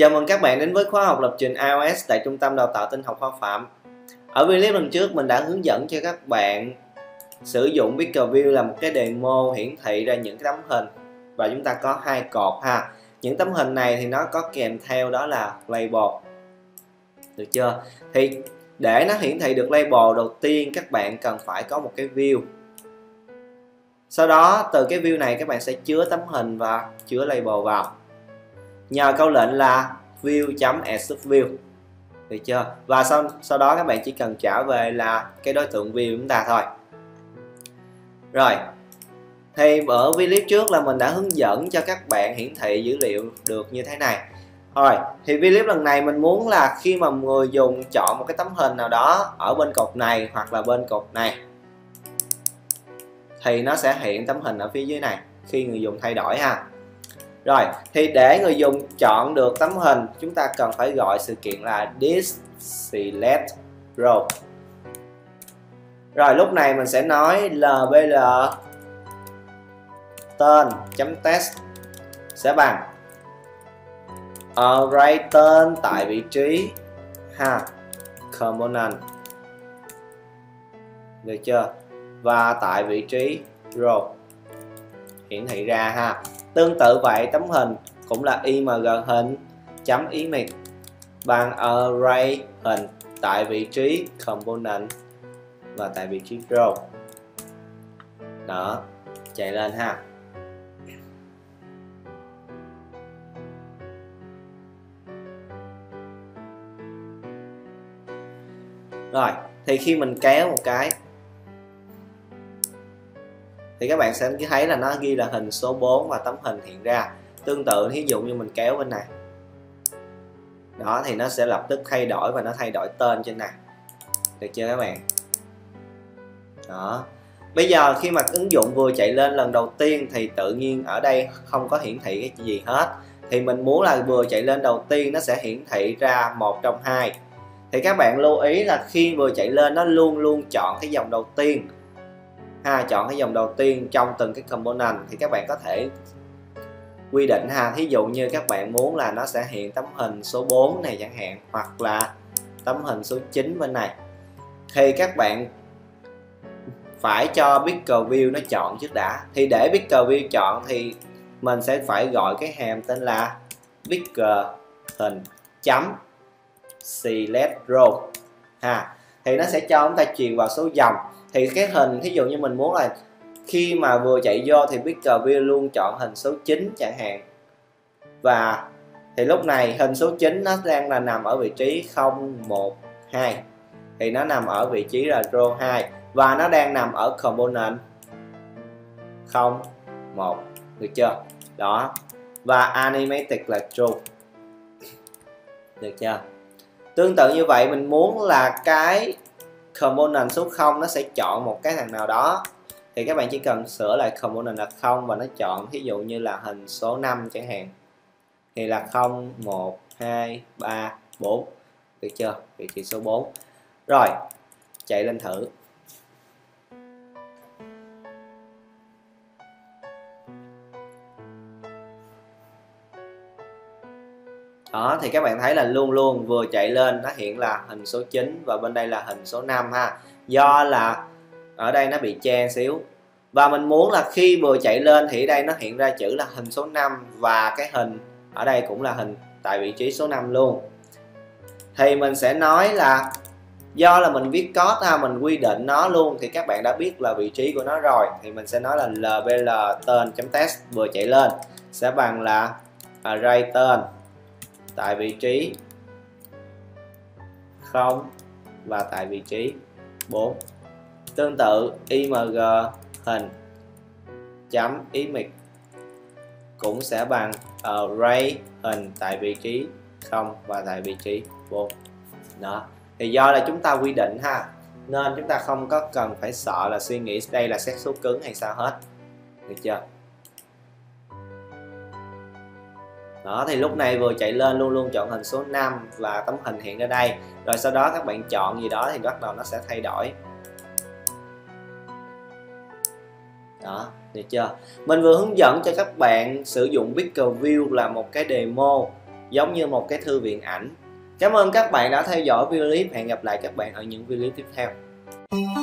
Chào mừng các bạn đến với khóa học lập trình iOS tại Trung tâm Đào tạo Tin học Hoa Phạm. Ở video lần trước mình đã hướng dẫn cho các bạn sử dụng Pickerview là một cái demo hiển thị ra những cái tấm hình, và chúng ta có hai cột ha. Những tấm hình này thì nó có kèm theo đó là label. Được chưa? Thì để nó hiển thị được label, đầu tiên các bạn cần phải có một cái view. Sau đó từ cái view này các bạn sẽ chứa tấm hình và chứa label vào nhờ câu lệnh là view.addSubview. Được chưa? Và sau đó các bạn chỉ cần trả về là cái đối tượng view chúng ta thôi. Rồi, thì ở video trước là mình đã hướng dẫn cho các bạn hiển thị dữ liệu được như thế này. Rồi, thì video lần này mình muốn là khi mà người dùng chọn một cái tấm hình nào đó ở bên cột này hoặc là bên cột này, thì nó sẽ hiện tấm hình ở phía dưới này khi người dùng thay đổi ha. Rồi, thì để người dùng chọn được tấm hình, chúng ta cần phải gọi sự kiện là thisSelectRow. Rồi, lúc này mình sẽ nói lbl tên.text sẽ bằng array tên tại vị trí ha component. Được chưa? Và tại vị trí row hiển thị ra ha. Tương tự vậy, tấm hình cũng là img hình.image bằng array hình tại vị trí component và tại vị trí row. Đó, chạy lên ha. Rồi, thì khi mình kéo một cái thì các bạn sẽ thấy là nó ghi là hình số 4 và tấm hình hiện ra. Tương tự, ví dụ như mình kéo bên này, đó thì nó sẽ lập tức thay đổi và nó thay đổi tên trên này. Được chưa các bạn? Đó. Bây giờ khi mà ứng dụng vừa chạy lên lần đầu tiên thì tự nhiên ở đây không có hiển thị cái gì hết. Thì mình muốn là vừa chạy lên đầu tiên nó sẽ hiển thị ra một trong hai. Thì các bạn lưu ý là khi vừa chạy lên nó luôn luôn chọn cái dòng đầu tiên ha, chọn cái dòng đầu tiên trong từng cái component. Thì các bạn có thể quy định ha, thí dụ như các bạn muốn là nó sẽ hiện tấm hình số 4 này chẳng hạn, hoặc là tấm hình số 9 bên này, thì các bạn phải cho Pickerview nó chọn trước đã. Thì để Pickerview chọn thì mình sẽ phải gọi cái hàm tên là Picker hình chấm select row ha. Thì nó sẽ cho chúng ta truyền vào số dòng. Thì cái hình, thí dụ như mình muốn là khi mà vừa chạy vô thì Pickerview luôn chọn hình số 9 chẳng hạn. Và thì lúc này hình số 9 nó đang là nằm ở vị trí 0, 1, 2. Thì nó nằm ở vị trí là row 2 và nó đang nằm ở component 0, 1. Được chưa? Đó. Và animated là true. Được chưa? Tương tự như vậy, mình muốn là cái component số 0 nó sẽ chọn một cái thằng nào đó, thì các bạn chỉ cần sửa lại component là 0 và nó chọn ví dụ như là hình số 5 chẳng hạn, thì là 0, 1, 2, 3, 4. Được chưa? Vị trí số 4. Rồi, chạy lên thử. Đó, thì các bạn thấy là luôn luôn vừa chạy lên nó hiện là hình số 9 và bên đây là hình số 5 ha. Do là ở đây nó bị che xíu. Và mình muốn là khi vừa chạy lên thì đây nó hiện ra chữ là hình số 5 và cái hình ở đây cũng là hình tại vị trí số 5 luôn. Thì mình sẽ nói là do là mình viết code ha, mình quy định nó luôn thì các bạn đã biết là vị trí của nó rồi. Thì mình sẽ nói là lbl tên.text vừa chạy lên sẽ bằng là array tên tại vị trí 0 và tại vị trí 4. Tương tự img hình chấm image cũng sẽ bằng array hình tại vị trí 0 và tại vị trí 4. Đó. Thì do là chúng ta quy định ha, nên chúng ta không có cần phải sợ là suy nghĩ đây là xác suất cứng hay sao hết. Được chưa? Đó, thì lúc này vừa chạy lên luôn luôn chọn hình số 5 và tấm hình hiện ra đây. Rồi sau đó các bạn chọn gì đó thì bắt đầu nó sẽ thay đổi. Đó, được chưa? Mình vừa hướng dẫn cho các bạn sử dụng Pickerview là một cái demo giống như một cái thư viện ảnh. Cảm ơn các bạn đã theo dõi video clip. Hẹn gặp lại các bạn ở những video clip tiếp theo.